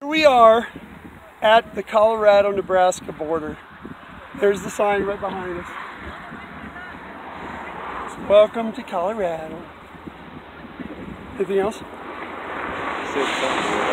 Here we are at the Colorado-Nebraska border. There's the sign right behind us. So welcome to Colorado. Anything else?